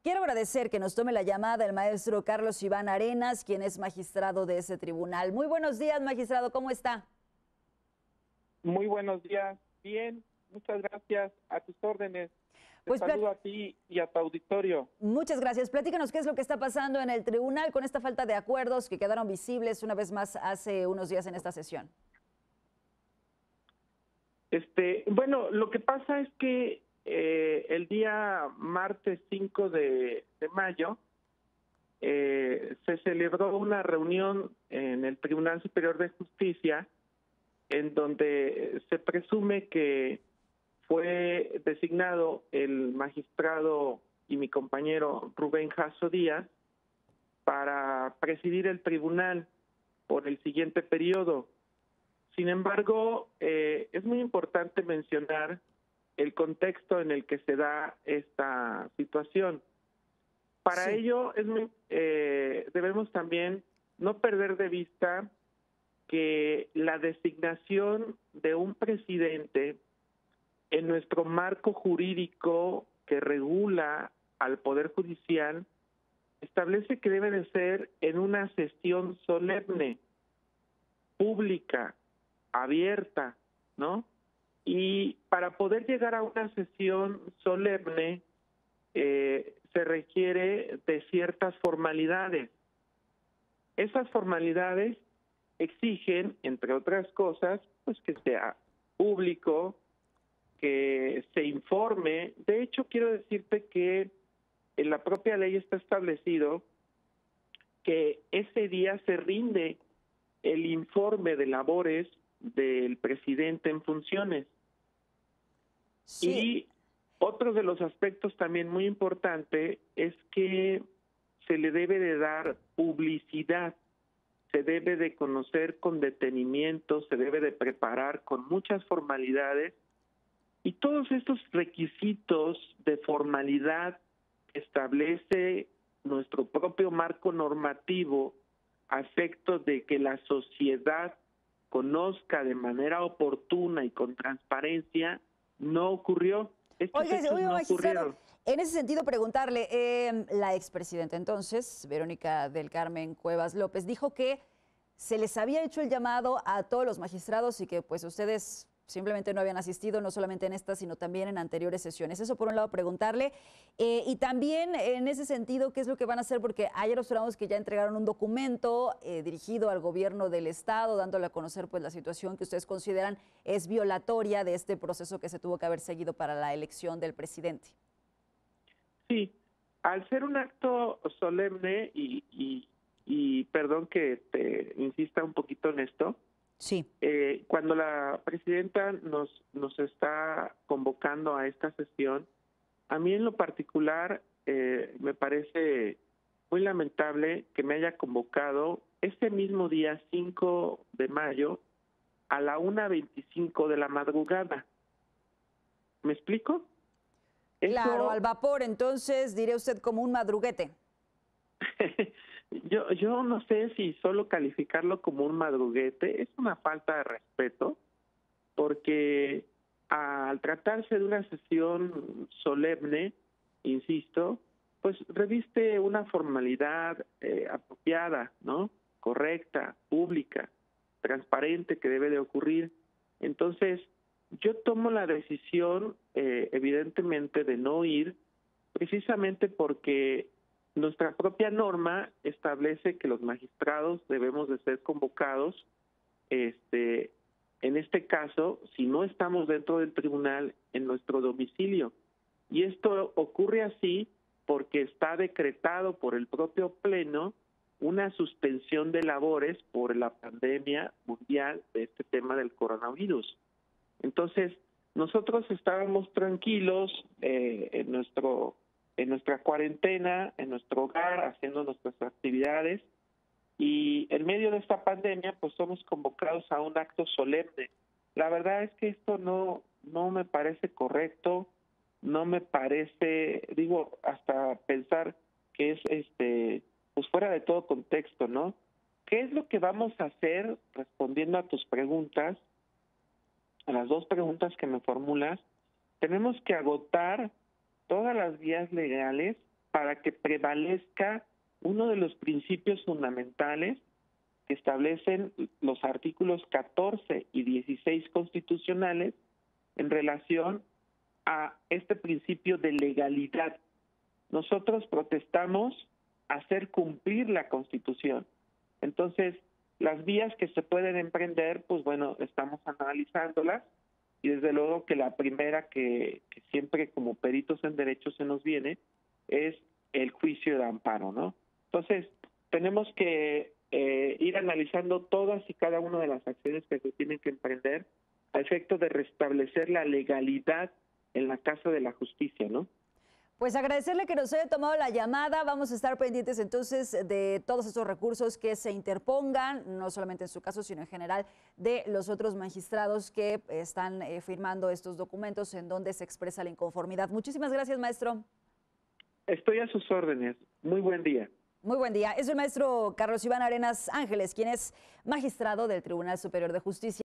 Quiero agradecer que nos tome la llamada el maestro Carlos Iván Arenas, quien es magistrado de ese tribunal. Muy buenos días, magistrado, ¿cómo está? Muy buenos días. Bien, muchas gracias. A tus órdenes. Te Pues saludo a ti y a tu auditorio. muchas gracias. Platícanos qué es lo que está pasando en el tribunal con esta falta de acuerdos que quedaron visibles una vez más hace unos días en esta sesión. Bueno, lo que pasa es que el día martes 5 de mayo se celebró una reunión en el Tribunal Superior de Justicia en donde se presume que fue designado el magistrado y mi compañero Rubén Jasso Díaz para presidir el tribunal por el siguiente periodo. Sin embargo, es muy importante mencionar el contexto en el que se da esta situación. Para ello, debemos también no perder de vista que la designación de un presidente en nuestro marco jurídico que regula al Poder Judicial establece que debe de ser en una sesión solemne, pública, abierta, ¿no? Y para poder llegar a una sesión solemne se requiere de ciertas formalidades. Esas formalidades exigen, entre otras cosas, pues que sea público, que se informe. De hecho, quiero decirte que en la propia ley está establecido que ese día se rinde el informe de labores del presidente en funciones. Sí. Y otro de los aspectos también muy importante es que se le debe de dar publicidad, se debe de conocer con detenimiento, se debe de preparar con muchas formalidades, y todos estos requisitos de formalidad que establece nuestro propio marco normativo a efectos de que la sociedad conozca de manera oportuna y con transparencia, no ocurrió. Estos Oiga, hechos no magistrado, ocurrieron. en ese sentido preguntarle, la expresidenta entonces, Verónica del Carmen Cuevas López, dijo que se les había hecho el llamado a todos los magistrados y que pues ustedes simplemente no habían asistido, no solamente en esta, sino también en anteriores sesiones. Eso por un lado preguntarle. Y también en ese sentido, ¿qué es lo que van a hacer? Porque ayer observamos que ya entregaron un documento dirigido al gobierno del estado, dándole a conocer pues la situación que ustedes consideran es violatoria de este proceso que se tuvo que haber seguido para la elección del presidente. Sí, al ser un acto solemne y perdón que te insista un poquito en esto, sí. Cuando la presidenta nos está convocando a esta sesión, a mí en lo particular me parece muy lamentable que me haya convocado este mismo día 5 de mayo a la 1:25 de la madrugada. ¿Me explico? Claro, al vapor, entonces diré usted como un madruguete. Yo no sé si solo calificarlo como un madruguete es una falta de respeto, porque al tratarse de una sesión solemne, insisto, pues reviste una formalidad apropiada, ¿no? Correcta, pública, transparente que debe de ocurrir. Entonces, yo tomo la decisión, evidentemente, de no ir, precisamente porque nuestra propia norma establece que los magistrados debemos de ser convocados, en este caso, si no estamos dentro del tribunal, en nuestro domicilio. Y esto ocurre así porque está decretado por el propio Pleno una suspensión de labores por la pandemia mundial de este tema del coronavirus. Entonces, nosotros estábamos tranquilos en nuestra cuarentena, en nuestro hogar, haciendo nuestras actividades, y en medio de esta pandemia pues somos convocados a un acto solemne. La verdad es que esto no me parece correcto, no me parece, digo, hasta pensar que es pues fuera de todo contexto, ¿no? ¿Qué es lo que vamos a hacer respondiendo a tus preguntas, a las dos preguntas que me formulas? Tenemos que agotar todas las vías legales para que prevalezca uno de los principios fundamentales que establecen los artículos 14 y 16 constitucionales en relación a este principio de legalidad. Nosotros protestamos hacer cumplir la Constitución. Entonces, las vías que se pueden emprender, pues bueno, estamos analizándolas y desde luego que la primera que siempre como peritos en derecho se nos viene es el juicio de amparo, ¿no? Entonces, tenemos que ir analizando todas y cada una de las acciones que se tienen que emprender a efecto de restablecer la legalidad en la Casa de la Justicia, ¿no? Pues agradecerle que nos haya tomado la llamada. Vamos a estar pendientes entonces de todos estos recursos que se interpongan, no solamente en su caso, sino en general de los otros magistrados que están firmando estos documentos en donde se expresa la inconformidad. Muchísimas gracias, maestro. Estoy a sus órdenes. Muy buen día. Muy buen día. Es el maestro Carlos Iván Arenas Ángeles, quien es magistrado del Tribunal Superior de Justicia.